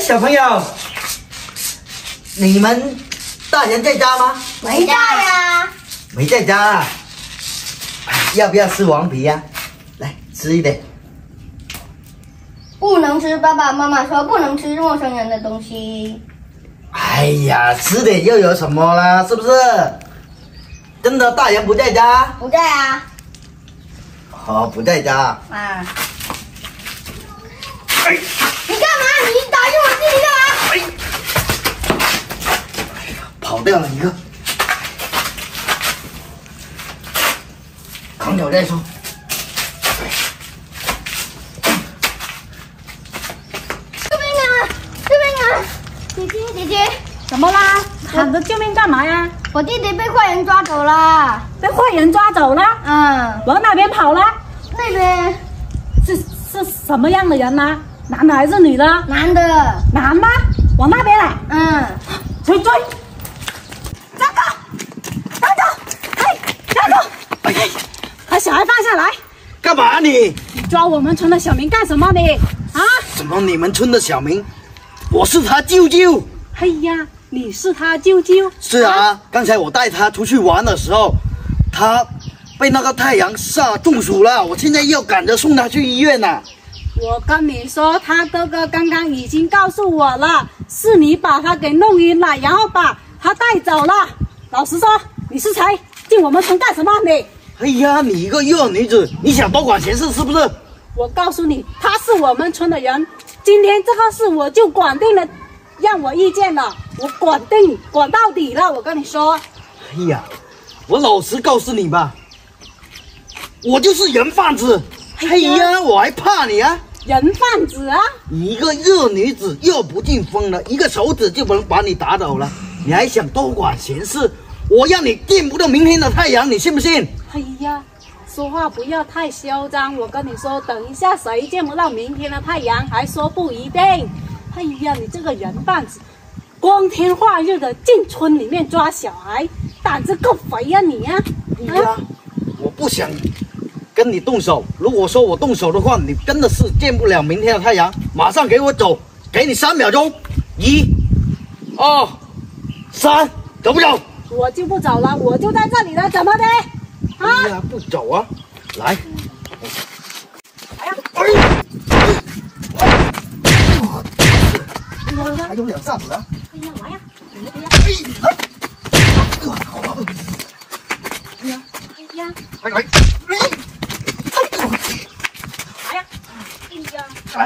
小朋友，你们大人在家吗？ 没在呀。 没在家啊？要不要吃王皮呀？来吃一点。 不能吃，爸爸妈妈说不能吃陌生人的东西。 哎呀，吃点又有什么啦？是不是？真的大人不在家？ 不在啊。 哦，不在家。 啊。哎，你干嘛？你打进我这里干嘛？ 跑掉了一个，扛走再说。 救命啊！救命啊！姐姐， 怎么啦？喊着救命干嘛呀？ 我弟弟被坏人抓走了。 被坏人抓走了？往哪边跑了？ 那边是什么样的人呢？男的还是女的？ 男的。 男的？往那边来。追！大哥，等等！嘿，大哥！ 哎呀， 把小孩放下来！ 干嘛你？ 你抓我们村的小明干什么你？啊？ 什么你们村的小明？我是他舅舅。 哎呀，你是他舅舅？ 是啊，刚才我带他出去玩的时候，他被那个太阳晒中暑了，我现在要赶着送他去医院呢。 我跟你说，他哥哥刚刚已经告诉我了，是你把他给弄晕了，然后把他带走了。老实说，你是谁？进我们村干什么你？ 哎呀，你一个弱女子，你想多管闲事是不是？ 我告诉你，他是我们村的人，今天这个事我就管定了，让我意见了，我管到底了。我跟你说， 哎呀，我老实告诉你吧，我就是人贩子。哎呀，我还怕你啊？ 人贩子啊！ 一个弱女子又不进风了，一个手指就能把你打倒了，你还想多管闲事？我让你见不到明天的太阳，你信不信？ 哎呀，说话不要太嚣张。我跟你说，等一下谁见不到明天的太阳，还说不一定。哎呀，你这个人贩子，光天化日的进村里面抓小孩，胆子够肥呀你呀！ 哎呀，我不想跟你动手。如果说我动手的话，你真的是见不了明天的太阳。马上给我走，给你3秒钟，1、2、3，走不走？ 我就不走了，我就在这里了，怎么的？ 哎呀，不走啊！来， 哎呀， 还有2下子啊！ 哎呀，来呀！ 哎呀，来， 来呀！ 来。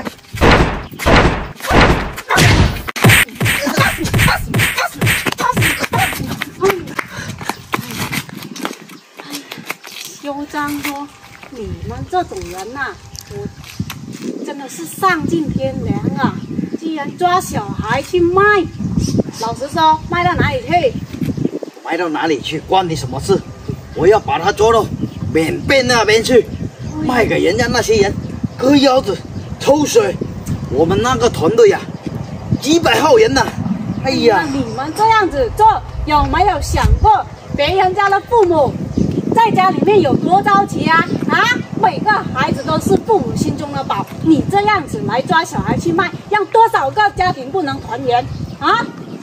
嚣张说，你们这种人呐、我真的是丧尽天良啊！居然抓小孩去卖，老实说，卖到哪里去？ 卖到哪里去关你什么事？我要把他抓到缅甸那边去，卖给人家那些人割腰子、抽水。我们那个团队呀，几百号人呐！哎呀， 你们这样子做，有没有想过别人家的父母在家里面有多着急啊？每个孩子都是父母心中的宝，你这样子来抓小孩去卖，让多少个家庭不能团圆啊？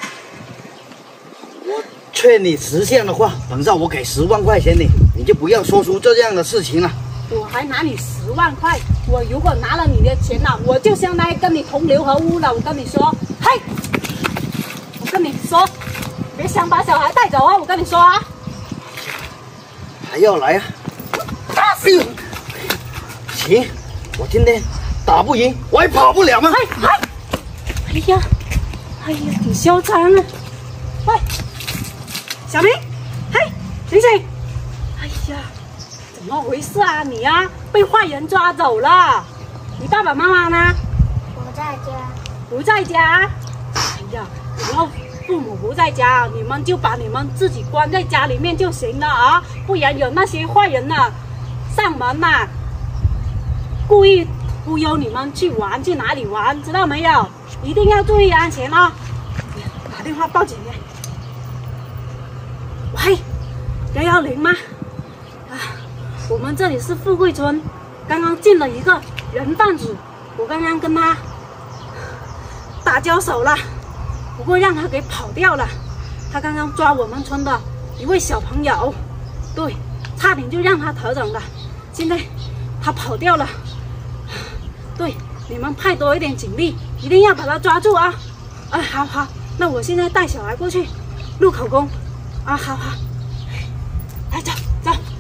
我劝你实现的话，等下我给10万块钱你就不要说出这样的事情了。 我还拿你10万块，我如果拿了你的钱了，我就相当于跟你同流合污了。我跟你说，嘿，我跟你说，别想把小孩带走啊！我跟你说啊， 还要来啊！哎呦，行，我今天打不赢，我还跑不了吗？ 哎呀，挺嚣张啊！喂，小明，嘿，醒醒！哎呀，怎么回事啊？你啊，被坏人抓走了。你爸爸妈妈呢？ 我在家。 不在家。哎呀，以后父母不在家，你们就把你们自己关在家里面就行了啊，不然有那些坏人呐上门呐，故意忽悠你们去玩，去哪里玩，知道没有？一定要注意安全啊！打电话报警耶！喂，110吗？我们这里是富贵村，刚刚进了一个人贩子，我刚刚跟他打打交手了，不过让他给跑掉了。他刚刚抓我们村的一位小朋友，对，差点就让他得逞了。现在他跑掉了，对，你们派多一点警力，一定要把他抓住啊！好好，那我现在带小孩过去录口供啊，好好，来走走。